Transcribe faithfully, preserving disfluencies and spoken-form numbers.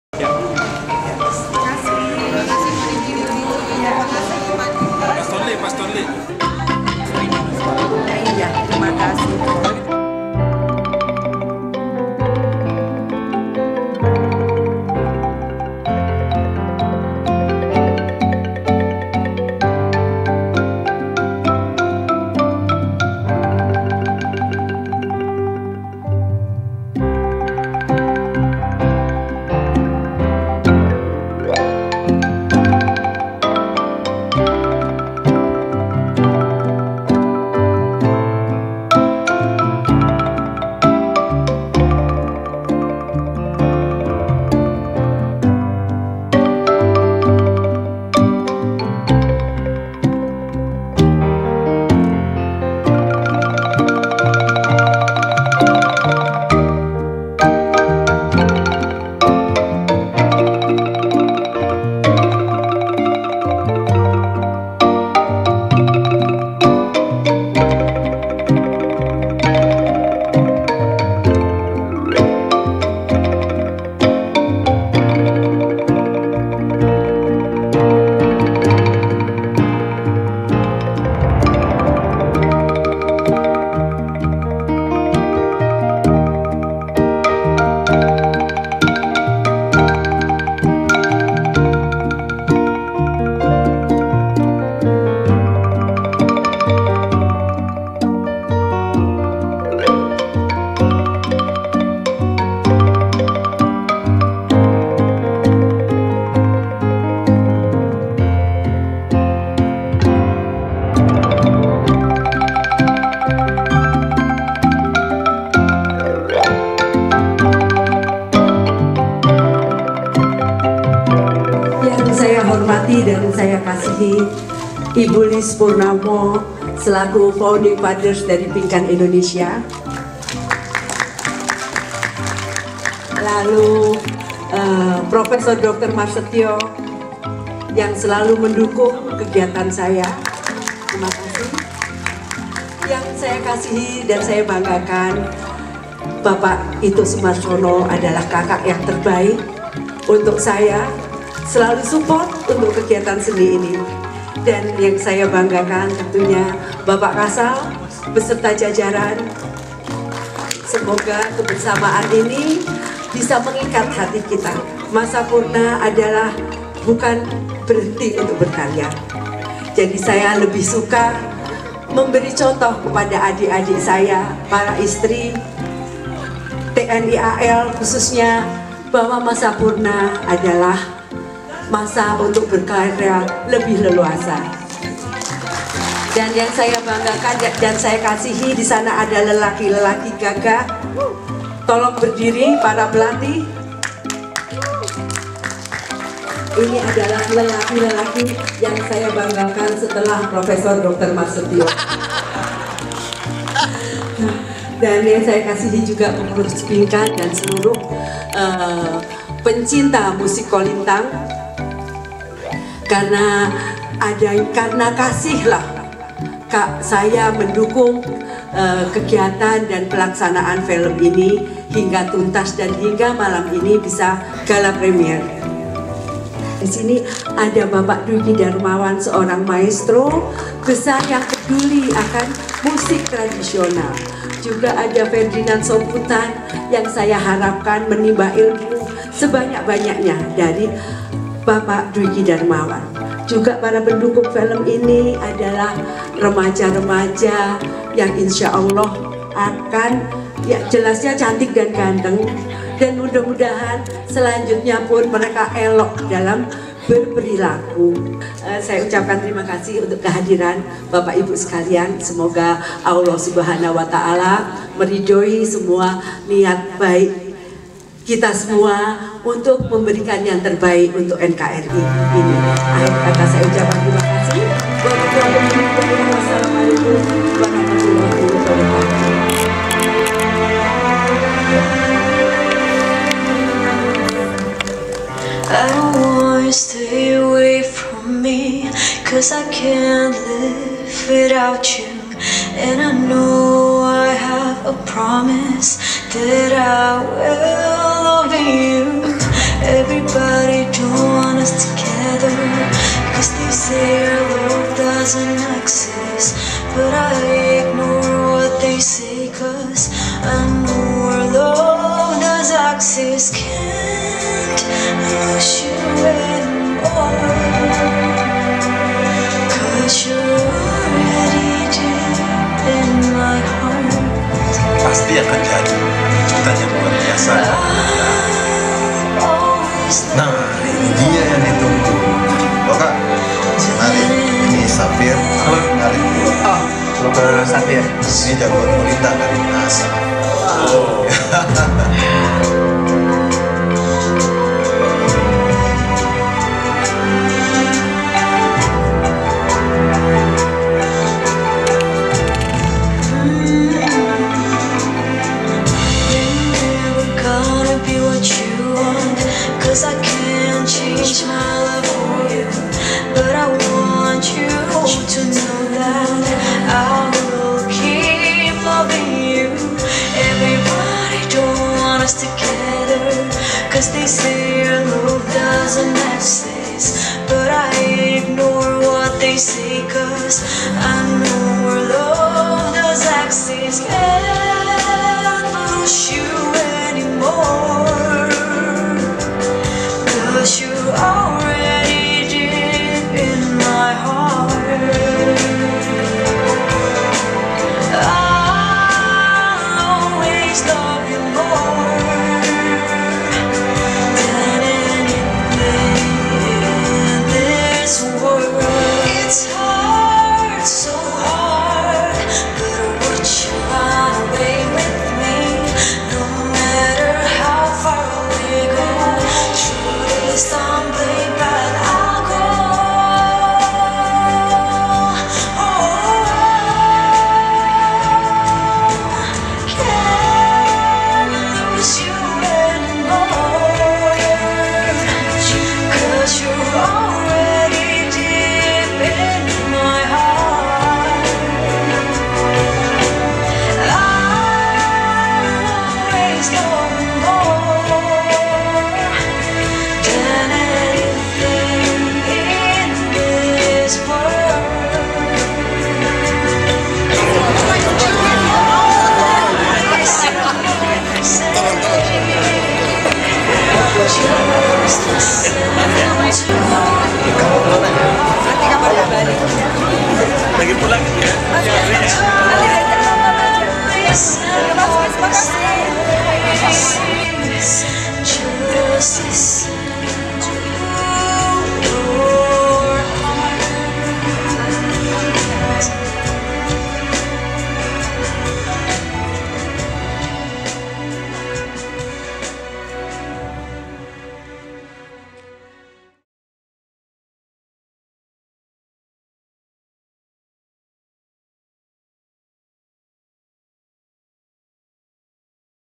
Dan saya kasihi Ibu Lis Purnamo selaku Founding Fathers dari Pingkan Indonesia. Lalu uh, Profesor Doktor Marsetio yang selalu mendukung kegiatan saya. Terima kasih. Yang saya kasihi dan saya banggakan, Bapak Ito Sumarsono adalah kakak yang terbaik untuk saya. Selalu support untuk kegiatan seni ini. Dan yang saya banggakan tentunya Bapak Kasal beserta jajaran. Semoga kebersamaan ini bisa mengikat hati kita. Masa Purna adalah bukan berhenti untuk berkarya. Jadi saya lebih suka memberi contoh kepada adik-adik saya, para istri T N I A L khususnya, bahwa masa Purna adalah masa untuk berkarya lebih leluasa. Dan yang saya banggakan dan saya kasihi, di sana ada lelaki-lelaki gagah. Tolong berdiri para pelatih. Ini adalah lelaki-lelaki yang saya banggakan setelah Profesor Doktor Marsetio. Dan yang saya kasihi juga pengurus Pingkan dan seluruh uh, pencinta musik kolintang. Karena ada karena kasihlah Kak saya mendukung uh, kegiatan dan pelaksanaan film ini hingga tuntas dan hingga malam ini bisa gala premier. Di sini ada Bapak Dwiki Darmawan, seorang maestro besar yang peduli akan musik tradisional. Juga ada Ferdinand Soputan yang saya harapkan menimba ilmu sebanyak-banyaknya dari Bapak Dwiki Darmawan. Juga para pendukung film ini adalah remaja-remaja yang insya Allah akan, ya jelasnya cantik dan ganteng, dan mudah-mudahan selanjutnya pun mereka elok dalam berperilaku. Uh, saya ucapkan terima kasih untuk kehadiran Bapak Ibu sekalian. Semoga Allah Subhanahu wa Ta'ala meridhoi semua niat baik kita semua untuk memberikan yang terbaik untuk N K R I ini. Akhir kata saya ucapkan terima kasih. Wassalamualaikum warahmatullahi wabarakatuh. I don't want you to stay away from me, 'cause I can't live without you. And I know I have a promise that I will love you every lose you anymore, 'cause you're already deep in my heart. Pasti akan jadi kejutan yang luar biasa. Nah, ini dia yang ditunggu. Loh kak, mari, ini Safir. Halo, mari. Oh, Dokter Safir. Ini jagoan Gurita dari NASA. Oh. Cause I can't change my love for you, but I want you to know that I will keep loving you. Everybody don't want us together, cause they say your love doesn't exist, but I ignore what they say, cause I know our love does exist. Can't lose you anymore, 'cause you're already deep in my heart. I'll always love you more than anything in this world. It's hard, so hard, but would you run away with me? No matter how far we go, stumbling, but I'll go. Oh, can't lose you anymore, 'cause you're already deep in my heart. I'll always love you more than anything in this world. Lagi pulang ya? Just